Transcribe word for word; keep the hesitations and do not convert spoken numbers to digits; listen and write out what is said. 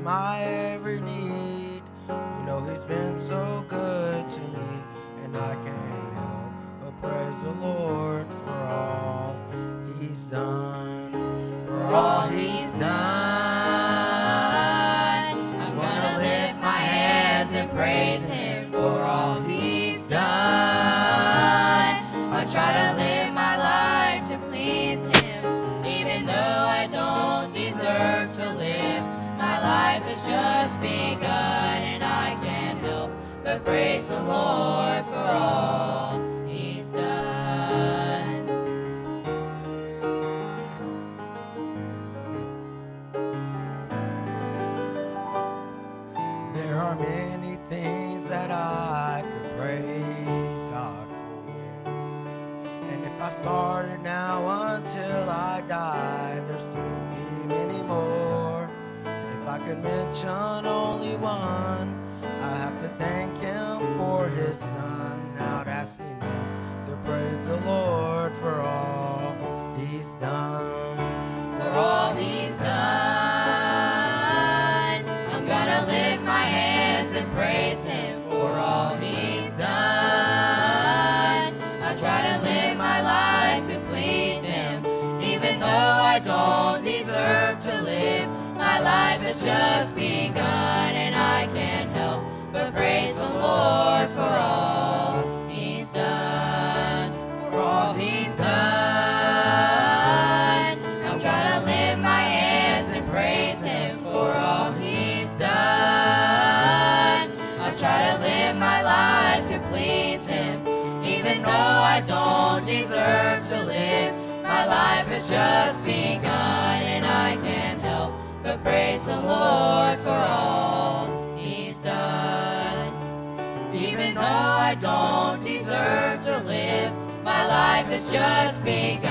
my every need. You know he's been so good to me, and I can't help but praise the Lord for all he's done. For all he's done, I'm gonna lift my hands and praise him for all he's done. I try to live my life to please him, even though I don't deserve to live. My life has just begun, and I can't help but praise the Lord for all he's done. There are many things that I could praise God for, and if I started now until I die, there'll still be many more. If I could mention only one, I have to thank him for his son. Now that's enough to praise the Lord for all he's done. For all he's done, I'm gonna lift my hands and praise him for all he's done. I try to live my life to please him, even though I don't deserve to live. My life has just begun, and I can't help but praise the Lord for all he's done. For all he's done, I'm gonna lift my hands and praise him for all he's done. I try to live my life to please him, even though I don't deserve to live. My life has just begun, and I can't help but praise the Lord for all he's done. Even though I don't deserve to live, my life has just begun,